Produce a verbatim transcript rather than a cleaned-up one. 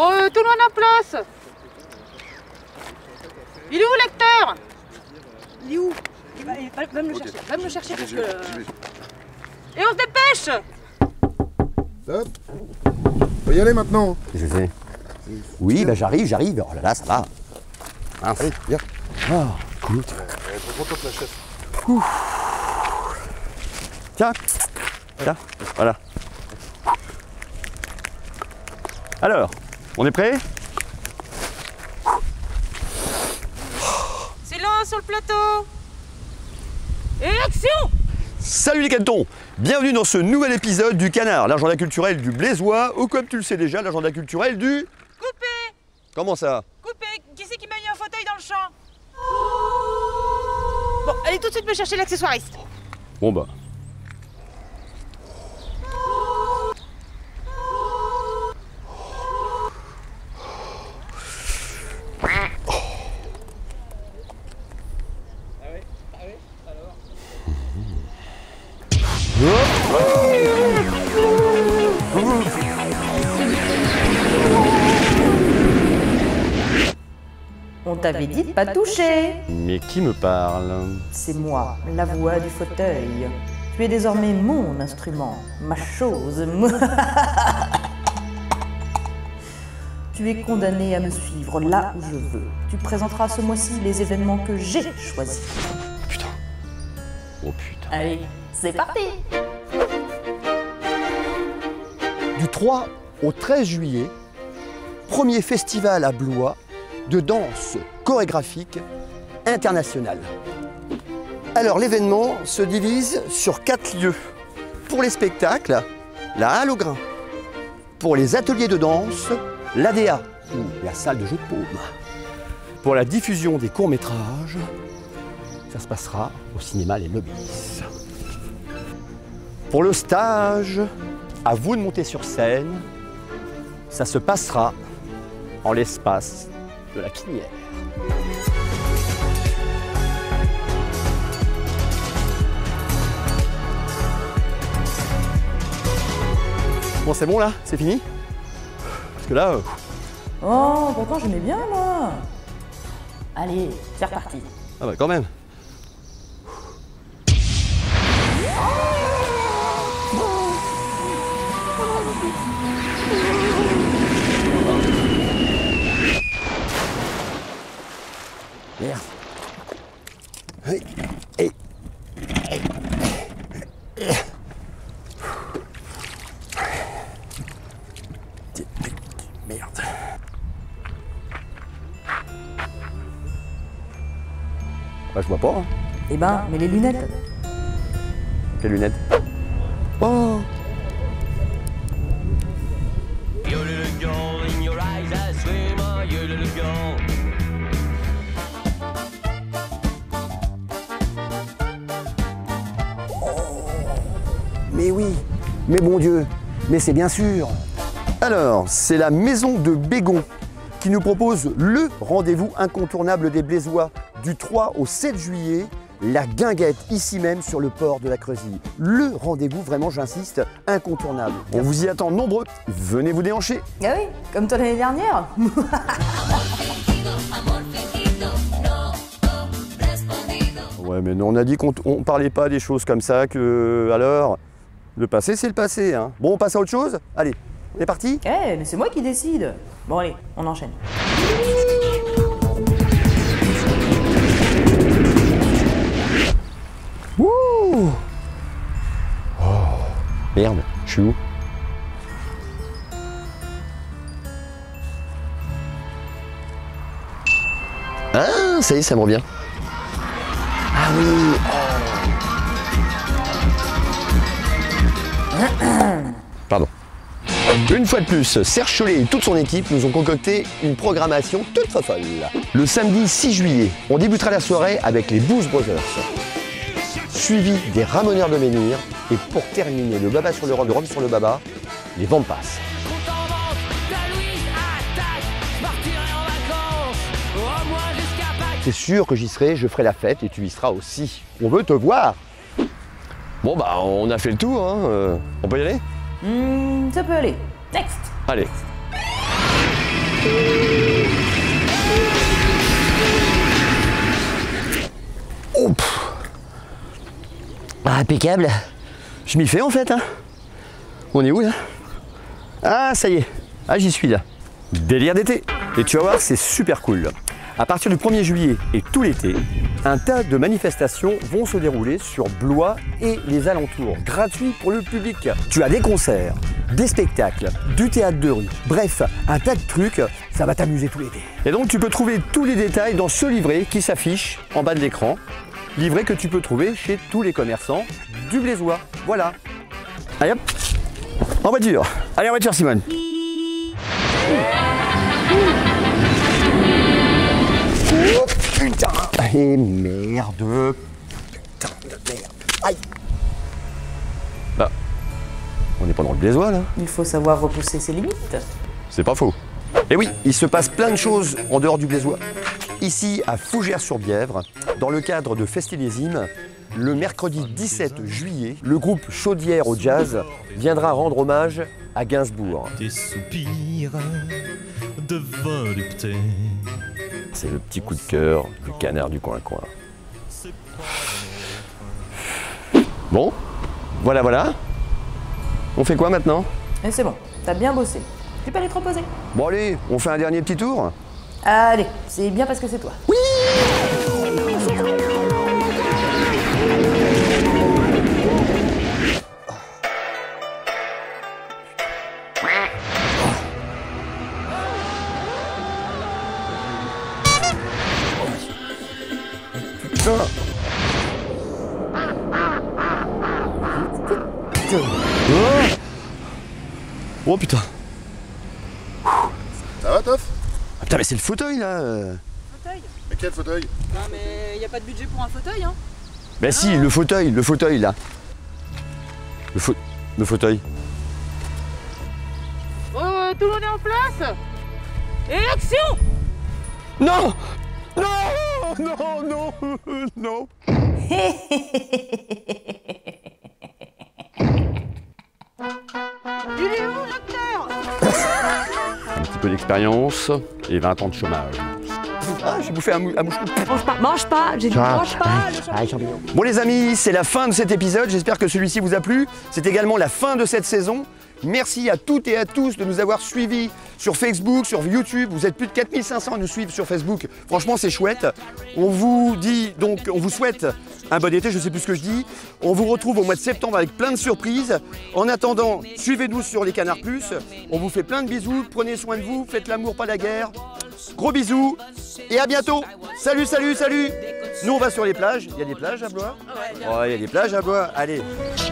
Bon, euh, tout le monde en place. Il est où l'acteur? Il est où? Il va, il va, va me le chercher, va me le chercher parce que... Et on se dépêche. Stop. Faut y aller maintenant. Je sais. Oui, bah j'arrive, j'arrive. Oh là là, ça va. Mince. Allez, viens. Ah, cool. Prends-toi la chaise. Tiens, tiens, voilà. Alors, on est prêt? Silence sur le plateau. Et action! Salut les canetons! Bienvenue dans ce nouvel épisode du Canard, l'agenda culturel du Blésois, ou comme tu le sais déjà, l'agenda culturel du... Coupé! Comment ça? Coupé! Qui c'est qui m'a mis un fauteuil dans le champ? Bon, allez tout de suite me chercher l'accessoiriste. Bon bah... On t'avait dit de pas toucher. Mais qui me parle? C'est moi, la voix du fauteuil. Tu es désormais mon instrument, ma chose. Tu es condamné à me suivre là où je veux. Tu présenteras ce mois-ci les événements que j'ai choisis. Putain. Oh putain. Allez, c'est parti. Du trois au treize juillet, premier festival à Blois de danse chorégraphique internationale. Alors l'événement se divise sur quatre lieux. Pour les spectacles, la Halle au Grain. Pour les ateliers de danse, l'A D A, ou la salle de jeu de paume. Pour la diffusion des courts-métrages, ça se passera au cinéma Les Nobilis. Pour le stage, à vous de monter sur scène, ça se passera en l'espace de la Quinière. Bon, c'est bon là? C'est fini? Parce que là... Euh... Oh, pourtant j'aimais bien moi. Allez, c'est reparti. Ah bah quand même. Merde. Hey. Hey. Hey. Merde. Bah je vois pas. Hein. Eh ben, mets les lunettes. Quelles lunettes? Oh. Mais oui, mais bon Dieu, mais c'est bien sûr. Alors, c'est la maison de Bégon qui nous propose le rendez-vous incontournable des Blésois du trois au sept juillet, la guinguette, ici même sur le port de la Creusie. Le rendez-vous, vraiment, j'insiste, incontournable. On vous y attend nombreux, venez vous déhancher. Ah oui, comme toi l'année dernière. Ouais, mais non, on a dit qu'on ne parlait pas des choses comme ça, que alors, le passé, c'est le passé. Hein. Bon, on passe à autre chose? Allez, on est parti? Eh, hey, mais c'est moi qui décide. Bon allez, on enchaîne. Wouh! Oh, merde, je suis où? Ah, ça y est, ça me revient. Ah oui! Oh. Pardon. Une fois de plus, Serge Chollet et toute son équipe nous ont concocté une programmation toute folle. Le samedi six juillet, on débutera la soirée avec les Blues Brothers, suivi des Ramoneurs de Menhir, et pour terminer le Baba sur le Rhum, le Rhum sur le Baba, les Vampas. C'est sûr que j'y serai, je ferai la fête et tu y seras aussi. On veut te voir. Bon bah on a fait le tour, hein. Euh, on peut y aller? Mmh, ça peut aller. Next. Allez. Impeccable. Je m'y fais en fait. Hein. On est où là? Ah, ça y est. Ah, j'y suis là. Délire d'été. Et tu vas voir, c'est super cool. À partir du premier juillet et tout l'été, un tas de manifestations vont se dérouler sur Blois et les alentours, gratuits pour le public. Tu as des concerts, des spectacles, du théâtre de rue, bref, un tas de trucs, ça va t'amuser tout l'été. Et donc tu peux trouver tous les détails dans ce livret qui s'affiche en bas de l'écran, livret que tu peux trouver chez tous les commerçants du Blésois. Voilà. Allez hop, en voiture. Allez en voiture Simone. Oh putain! Et merde! Putain de merde! Aïe! Bah, on n'est pas dans le Blésois là? Il faut savoir repousser ses limites. C'est pas faux. Et oui, il se passe plein de choses en dehors du Blésois. Ici, à Fougères-sur-Bièvre, dans le cadre de Festilésime, le mercredi dix-sept juillet, le groupe Chaudière au Jazz viendra rendre hommage à Gainsbourg. Des soupirs de volupté. C'est le petit coup de cœur du canard du coin-coin. Bon, voilà, voilà. On fait quoi maintenant? Et c'est bon, t'as bien bossé. Tu peux aller te reposer. Bon allez, on fait un dernier petit tour? Allez, c'est bien parce que c'est toi. Oui! Putain! Oh putain! Ça va, Toff? Ah, putain, mais c'est le fauteuil là! Fauteuil? Mais quel fauteuil? Non mais y a pas de budget pour un fauteuil hein. Bah si, le fauteuil, le fauteuil là! Le, fa... le fauteuil. Oh, tout le monde est en place. Et action! Non! Non! Non, non, non! Il est où l'acteur? Un petit peu d'expérience et vingt ans de chômage. Ah, j'ai bouffé un, mou un moucheron. Mange pas, mange pas, j'ai dit mange pas le champignon. Bon les amis, c'est la fin de cet épisode. J'espère que celui-ci vous a plu. C'est également la fin de cette saison. Merci à toutes et à tous de nous avoir suivis sur Facebook, sur YouTube. Vous êtes plus de quatre mille cinq cents à nous suivre sur Facebook. Franchement, c'est chouette. On vous dit donc, on vous souhaite un bon été, je ne sais plus ce que je dis. On vous retrouve au mois de septembre avec plein de surprises. En attendant, suivez-nous sur les Canards Plus. On vous fait plein de bisous. Prenez soin de vous. Faites l'amour, pas la guerre. Gros bisous et à bientôt. Salut, salut, salut. Nous, on va sur les plages. Il y a des plages à Blois? Ouais, il y a des plages à Blois. Allez.